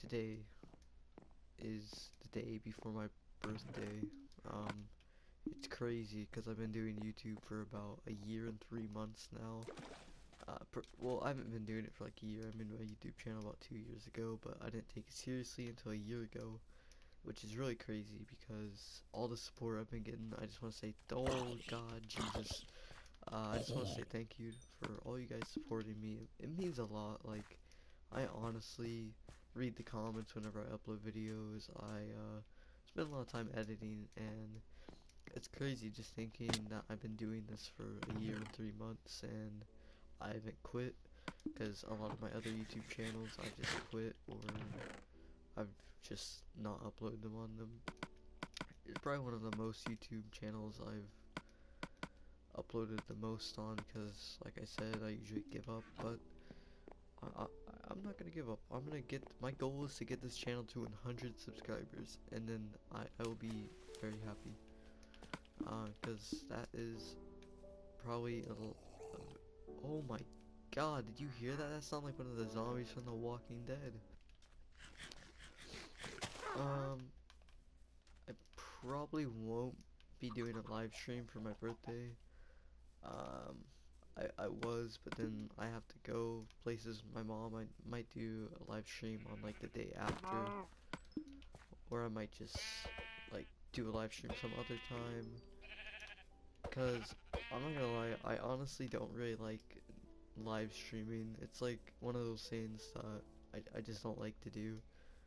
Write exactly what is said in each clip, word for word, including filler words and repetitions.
today is the day before my birthday. Um, it's crazy because I've been doing YouTube for about a year and three months now. Uh, per well, I haven't been doing it for like a year. I made my YouTube channel about two years ago, but I didn't take it seriously until a year ago, which is really crazy because all the support I've been getting. I just want to say, oh God, Jesus. Uh, I just want to say thank you for all you guys supporting me. It means a lot. Like, I honestly read the comments whenever I upload videos. I uh, spend a lot of time editing, and it's crazy just thinking that I've been doing this for a year and three months, and I haven't quit. Because a lot of my other YouTube channels, I just quit, or I've just not uploaded them on them. It's probably one of the most YouTube channels I've uploaded the most on because, like I said, I usually give up, but I, I, I'm not gonna give up. I'm gonna get, my goal is to get this channel to one hundred subscribers, and then I, I will be very happy, uh, because that is probably a little, uh, oh my God, did you hear that? That sounded like one of the zombies from The Walking Dead. Um, I probably won't be doing a live stream for my birthday. Um, I, I was, but then I have to go places with my mom. I might do a live stream on like the day after, or I might just like do a live stream some other time. Cause I'm not gonna lie, I honestly don't really like live streaming. It's like one of those things that I, I just don't like to do.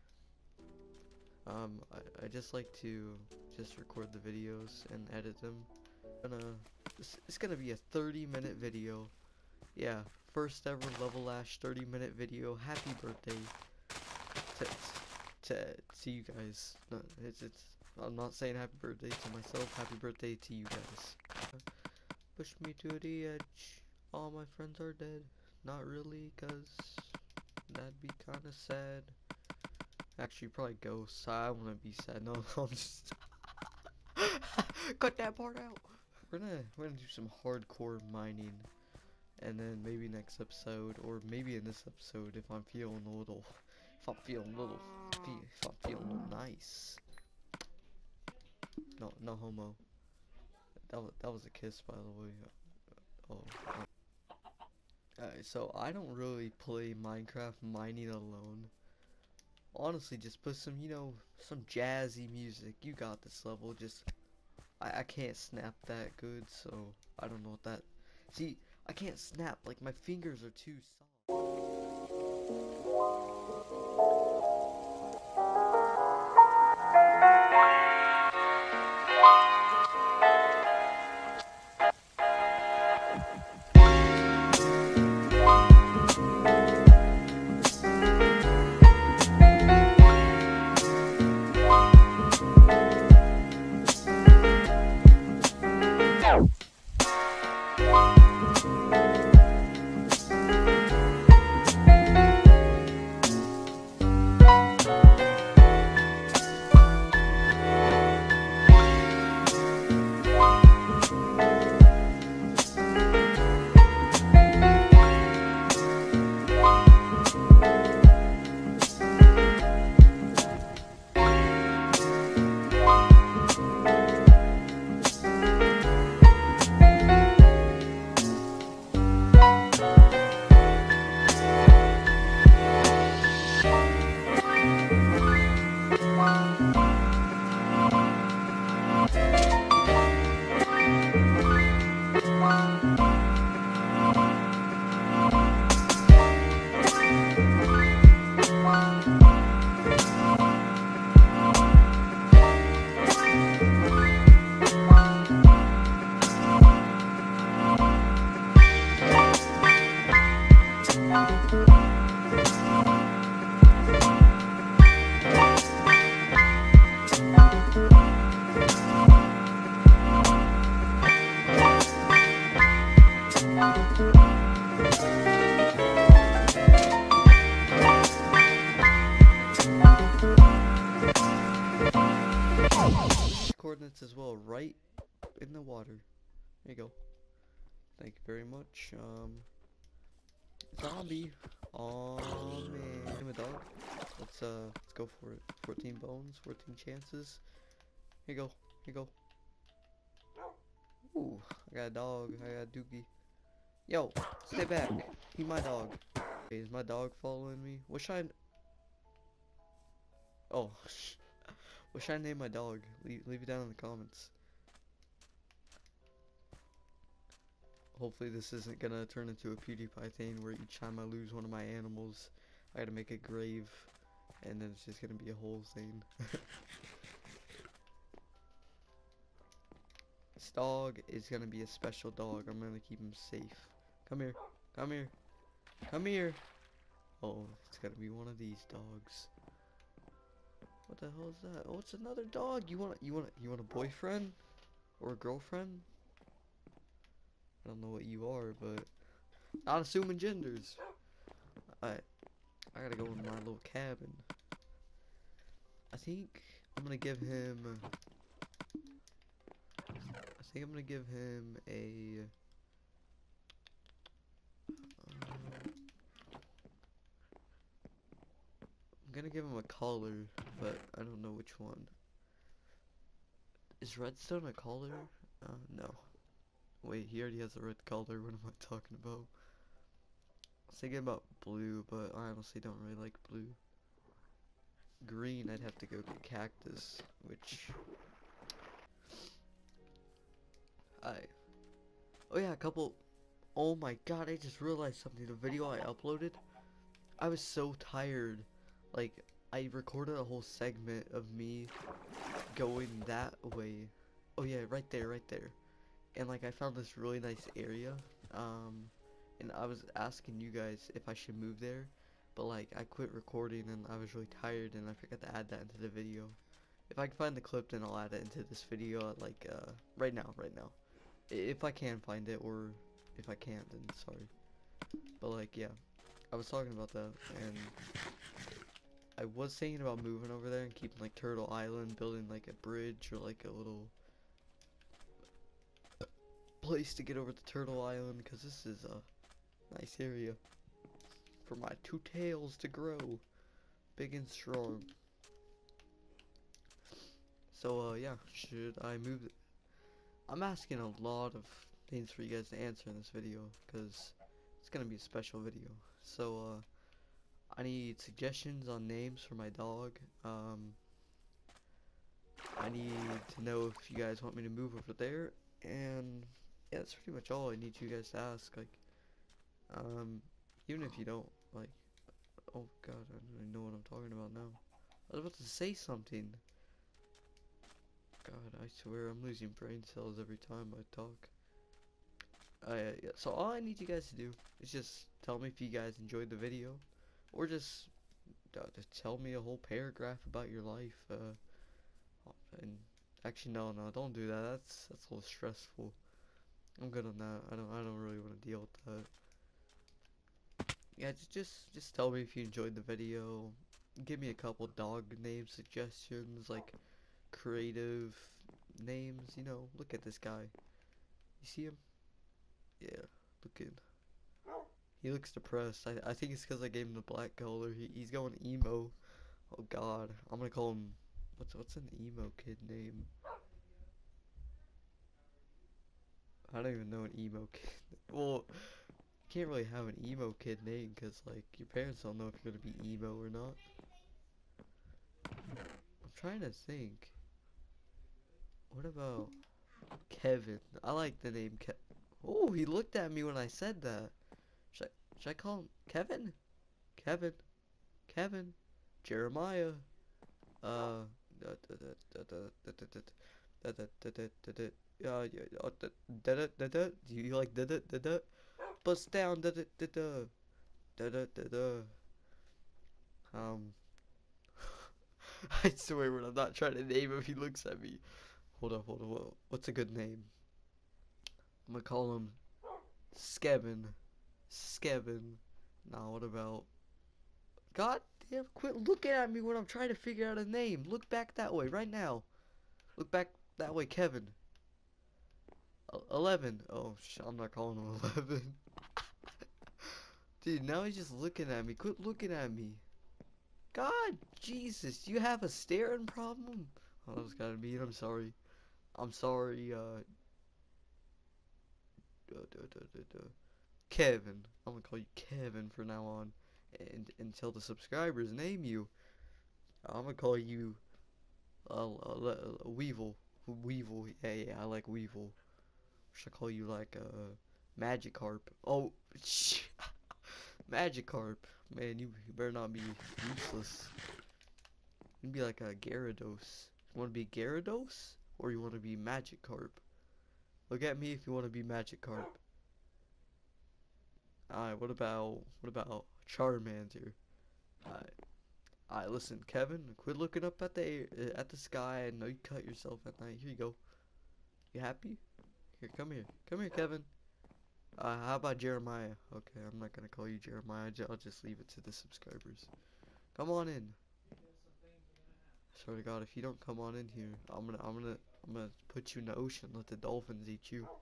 Um, I, I just like to just record the videos and edit them. Gonna, it's, it's gonna be a thirty minute video. Yeah, first ever Level Lash thirty minute video. Happy birthday to, to, to you guys. No, it's, it's, I'm not saying happy birthday to myself. Happy birthday to you guys. Push me to the edge. All my friends are dead. Not really, cause that'd be kinda sad. Actually, probably ghosts. I wanna be sad. No, I'm just cut that part out. We're gonna we're gonna do some hardcore mining, and then maybe next episode, or maybe in this episode, if I'm feeling a little, if I'm feeling a little, if I'm feeling a little nice. No, no homo. That was that was a kiss, by the way. Oh. Alright, so I don't really play Minecraft mining alone. Honestly, just put some, you know, some jazzy music. You got this level. Just, I, I can't snap that good, so I don't know what that. See, I can't snap. Like, my fingers are too soft. Coordinates as well, right in the water. There you go. Thank you very much. Um, Zombie. Oh man. Name a dog. Let's uh let's go for it. fourteen bones, fourteen chances. Here you go. Here you go. Ooh, I got a dog. I got a doogie. Yo, stay back. He my dog. Hey, is my dog following me? What should I... Oh, what should I name my dog? Leave, leave it down in the comments. Hopefully this isn't gonna turn into a PewDiePie thing where each time I lose one of my animals, I gotta make a grave, and then it's just gonna be a whole thing. This dog is gonna be a special dog. I'm gonna keep him safe. Come here. Come here. Come here. Oh, it's gonna be one of these dogs. What the hell is that? Oh, it's another dog. You want you want you want a boyfriend or a girlfriend? I don't know what you are, but not assuming genders. I I gotta go in my little cabin. I think I'm gonna give him. I think I'm gonna give him a. Uh, I'm gonna give him a collar, but I don't know which one. Is redstone a collar? Uh, no. Wait, he already has a red collar. What am I talking about? I was thinking about blue, but I honestly don't really like blue. Green, I'd have to go get cactus, which... I... Oh yeah, a couple... Oh my god, I just realized something. The video I uploaded, I was so tired. Like, I recorded a whole segment of me going that way. Oh yeah, right there, right there. And like, I found this really nice area. Um, and I was asking you guys if I should move there. But like, I quit recording and I was really tired and I forgot to add that into the video. If I can find the clip, then I'll add it into this video, like, uh, right now, right now. If I can find it, or if I can't, then sorry. But like, yeah, I was talking about that, and I was thinking about moving over there and keeping like Turtle Island, building like a bridge or like a little place to get over to Turtle Island, because this is a nice area for my two tails to grow big and strong. So uh yeah, should I move? I'm asking a lot of things for you guys to answer in this video, because it's gonna be a special video. So uh I need suggestions on names for my dog. um I need to know if you guys want me to move over there, and yeah, that's pretty much all I need you guys to ask. Like, um even if you don't, like, oh god, I don't even know what I'm talking about now. I was about to say something. God, I swear I'm losing brain cells every time I talk. Uh, yeah, so all I need you guys to do is just tell me if you guys enjoyed the video, or just, uh, just tell me a whole paragraph about your life. Uh, and actually, no, no, don't do that. That's that's a little stressful. I'm good on that. I don't, I don't really want to deal with that. Yeah, just, just, just tell me if you enjoyed the video. Give me a couple dog name suggestions, like creative names. You know, look at this guy. You see him? Yeah, looking. He looks depressed. I, I think it's because I gave him the black color. He, he's going emo. Oh god, I'm gonna call him. What's what's an emo kid name? I don't even know an emo kid. Well, you can't really have an emo kid name because like your parents don't know if you're gonna be emo or not. I'm trying to think. What about Kevin? I like the name Ke. Oh, he looked at me when I said that. Should I, should I call him Kevin? Kevin, Kevin, Jeremiah. Uh, yeah, yeah, do you like da da da da? Bust down da da da da da da da da. Um, I swear when I'm not trying to name him, he looks at me. Hold up, hold up. What's a good name? I'm gonna call him Skevin. Skevin. Nah, what about? God damn, quit looking at me when I'm trying to figure out a name. Look back that way right now. Look back that way, Kevin. Uh, eleven. Oh, sh I'm not calling him eleven. Dude, now he's just looking at me. Quit looking at me. God, Jesus, do you have a staring problem? Oh, that was gotta be it. I'm sorry. I'm sorry, uh... Duh, duh, duh, duh, duh. Kevin. I'm gonna call you Kevin from now on. And until the subscribers name you, I'm gonna call you... Uh, uh, uh, Weevil. Weevil. Yeah, yeah, I like Weevil. Should I call you like, uh... Magikarp. Oh, shh. Magikarp. Man, you, you better not be useless. You be like a Gyarados. You want to be Gyarados? Or you want to be Magikarp? Look at me if you want to be Magikarp. Alright, what about, what about Charmander? Alright. Alright, listen, Kevin, quit looking up at the air, uh, at the sky. I know you cut yourself at night. Here you go. You happy? Here, come here. Come here, Kevin. Uh, how about Jeremiah? Okay, I'm not gonna call you Jeremiah. I'll just leave it to the subscribers. Come on in. I swear to God, if you don't come on in here, I'm gonna, I'm gonna, I'm gonna put you in the ocean. Let the dolphins eat you.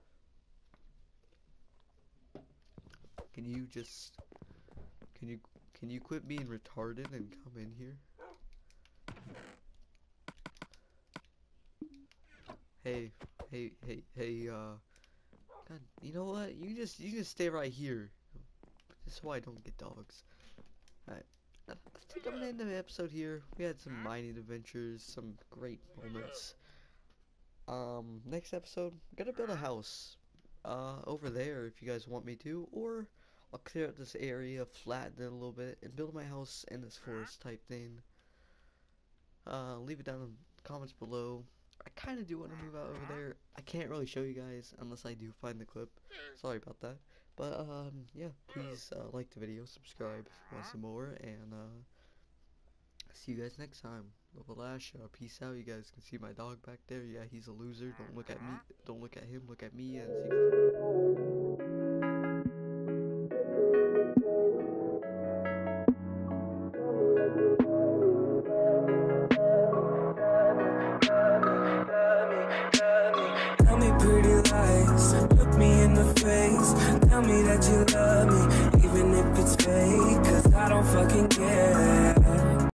Can you just, can you, can you quit being retarded and come in here? Hey, hey, hey, hey, uh. God, you know what? You just you just stay right here. This is why I don't get dogs. Alright. I think I'm gonna end the episode here. We had some mining adventures, some great moments. Um, next episode, I'm gonna build a house. Uh, over there if you guys want me to, or I'll clear up this area, flatten it a little bit, and build my house in this forest type thing. Uh, leave it down in the comments below. I kind of do want to move out over there. I can't really show you guys unless I do find the clip. Sorry about that. But, um, yeah, please uh, like the video, subscribe if you want some more, and uh, see you guys next time. Lavalasha, peace out. You guys can see my dog back there. Yeah, he's a loser. Don't look at me. Don't look at him. Look at me. And see you guys. Tell me pretty lies, look me in the face. Tell me that you love